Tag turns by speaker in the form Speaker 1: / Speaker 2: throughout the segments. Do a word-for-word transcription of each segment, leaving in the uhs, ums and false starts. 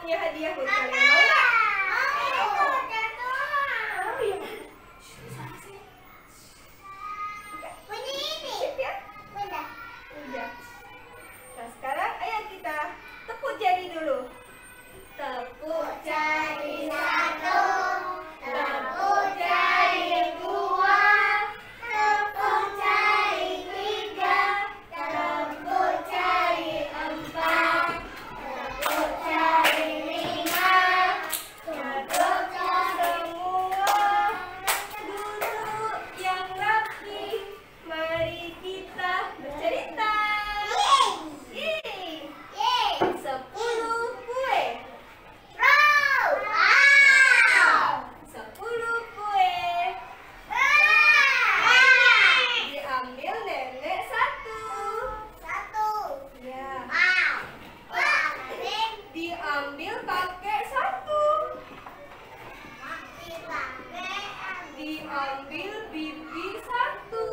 Speaker 1: punya hadiah buat kalian. Mau nggak? Oh iya. Sip ya? Udah. Nah sekarang ayo kita tepuk jari dulu. Tepuk jari satu, tepuk jari dua, tepuk jari tiga, tepuk jari empat, tepuk jari lima, tepuk jari semua. Duduk yang rapi, mari kita bercerita. Sepuluh kue. Sepuluh kue. Diambil nenek satu. Ya. Diambil kakek satu. Diambil bibi satu.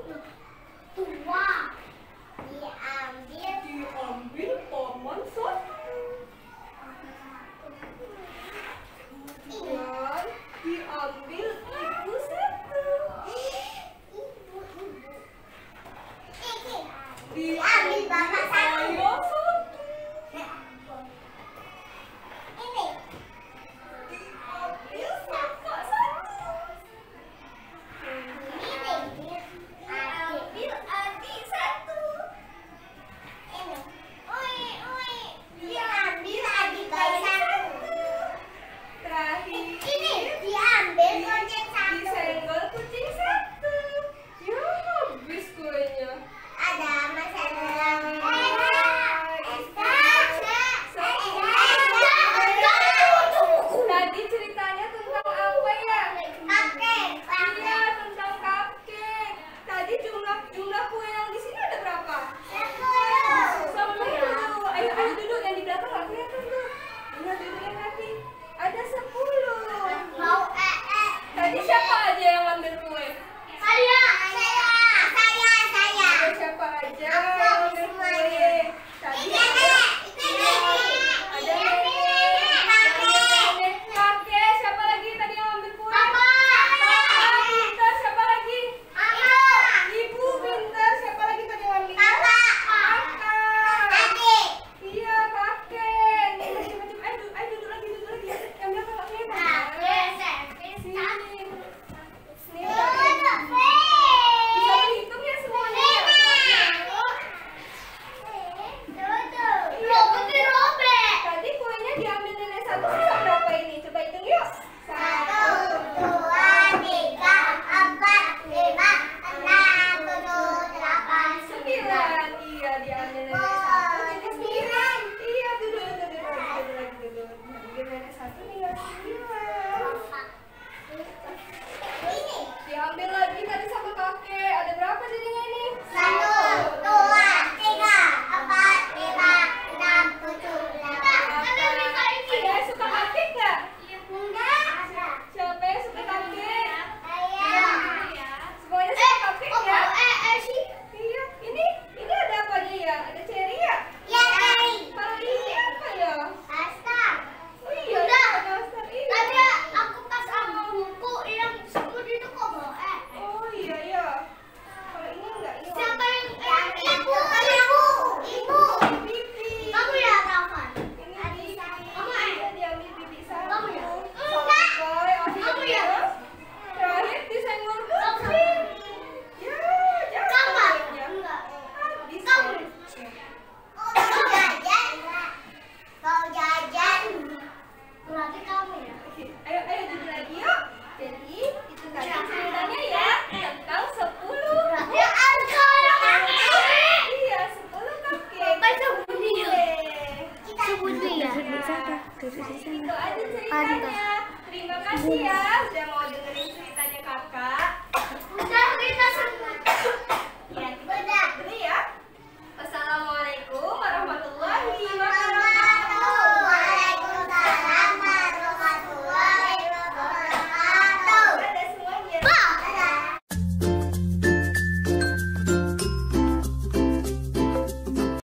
Speaker 1: Diambil paman satu. Dan diambil ibu satu. Diambil bapak satu. Diambil kakak satu. Diambil adik satu. Diambil adik bayi satu. Terakhir disenggol kucing satu. Ya habis kuenya. Tadi ceritanya tentang apa ya? Iya, tentang cupcake. Tadi jumlah jumlah kue yang di sini ada berapa? Sepuluh. Ayo ayo duduk, yang di belakang nggak kelihatan tuh. Iya duduk yang nanti. Ada sepuluh. Tadi siapa aja yang ambil kue? Ada siapa aja yang ambil kue? Tadi ada ada nenek, kakek, siapa lagi tadi yang ambil kue? Papa, pintar, siapa lagi? Ibu, pintar, siapa lagi tadi yang ambil? Kakak. Iya, kakek. Nih, macam-macam. Ayo, duduk, ayo duduk lagi, duduk lagi. Yang belakang nggak kelihatan. Sini. Sini, udah. Bisa dihitung ya semuanya? Tadi kuenya diambil nenek satu, sisa berapa ini? Coba hitung yuk. Satu, sembilan. Iya, diambil nenek satu, jadi sembilan. Iya, duduk, duduk, duduk, duduk lagi, duduk. Diambil nenek satu, tinggal sembilan. Diambil lagi tadi sama kakek. Ada berapa jadinya ini? Ada yang suka kakek nggak? Siapa yang suka kakek? Semuanya suka kakek ya? Iya. Ini ini ada apa aja ya? Ada cherry ya? Kalau ini apa ya? Oh iya. Nastar ini. Oh iya ya. Kalau ini enggak ini. Bibi. Ini bibi. Iya, diambil bibi satu. Sampai akhirnya terakhir disenggol kucing. Ya, jangan. Habis. Ayo, ayo duduk lagi yuk. Jadi itu tadi ceritanya ya tentang sepuluh. Iya, sepuluh cupcake. Itu aja ceritanya. Terima kasih ya udah mau dengerin ceritanya kakak.
Speaker 2: Udah kita semua.
Speaker 1: Ya.